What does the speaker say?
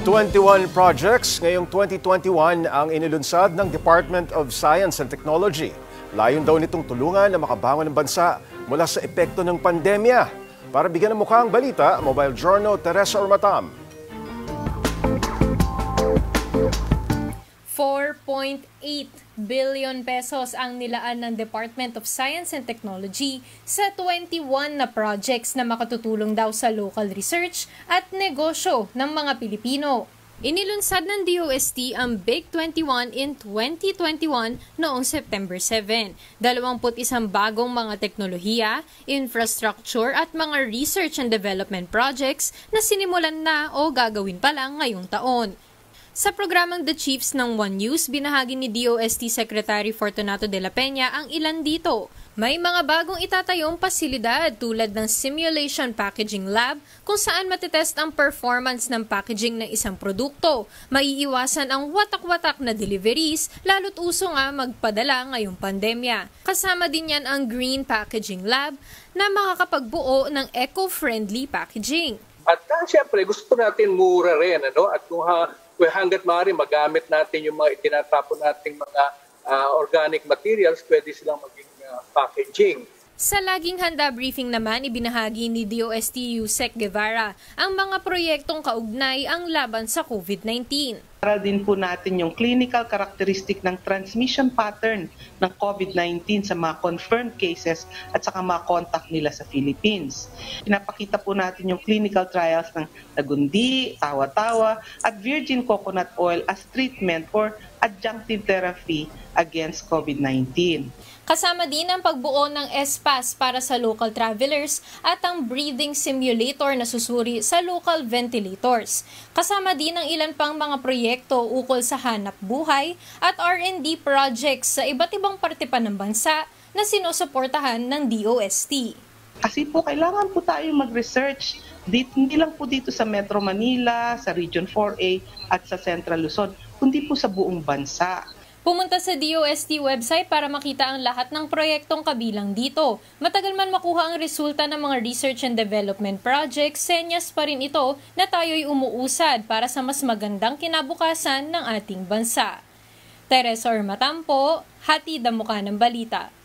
21 projects ngayong 2021 ang inilunsad ng Department of Science and Technology. Layon daw nitong tulungan na makabangon ng bansa mula sa epekto ng pandemya. Para bigyan ng mukha ang balita, Mobile Journal Teresa Ormatam. 4.8 billion pesos ang nilaan ng Department of Science and Technology sa 21 na projects na makatutulong daw sa local research at negosyo ng mga Pilipino. Inilunsad ng DOST ang Big 21 in 2021 noong September 7. 21 bagong mga teknolohiya, infrastructure at mga research and development projects na sinimulan na o gagawin pa lang ngayong taon. Sa programang The Chiefs ng One News, binahagi ni DOST Secretary Fortunato de la Peña ang ilan dito. May mga bagong itatayong pasilidad tulad ng Simulation Packaging Lab kung saan matetest ang performance ng packaging ng isang produkto. Maiiwasan ang watak-watak na deliveries, lalo't uso nga magpadala ngayong pandemya. Kasama din yan ang Green Packaging Lab na makakapagbuo ng eco-friendly packaging. At siyempre gusto natin mura rin, ano? At kung hanggat maaari magamit natin yung mga itinatapon nating mga organic materials, pwede silang maging packaging. Sa Laging Handa briefing naman, ibinahagi ni DOST Yusek Guevara ang mga proyektong kaugnay ang laban sa COVID-19. Para din po natin yung clinical characteristic ng transmission pattern ng COVID-19 sa mga confirmed cases at saka mga contact nila sa Philippines. Pinapakita po natin yung clinical trials ng lagundi, tawa-tawa at virgin coconut oil as treatment or adjunctive therapy against COVID-19. Kasama din ang pagbuo ng SPAS para sa local travelers at ang breathing simulator na susuri sa local ventilators. Kasama din ang ilan pang mga proyekto ukol sa hanap buhay at R&D projects sa iba't ibang parte pa ng bansa na sinusuportahan ng DOST. Kasi po kailangan po tayo mag-research hindi lang po dito sa Metro Manila, sa Region 4A at sa Central Luzon, kundi po sa buong bansa. Pumunta sa DOST website para makita ang lahat ng proyektong kabilang dito. Matagal man makuha ang resulta ng mga research and development projects, senyas pa rin ito na tayo'y umuusad para sa mas magandang kinabukasan ng ating bansa. Teresa Ormatam po, hatid ang mukha ng balita.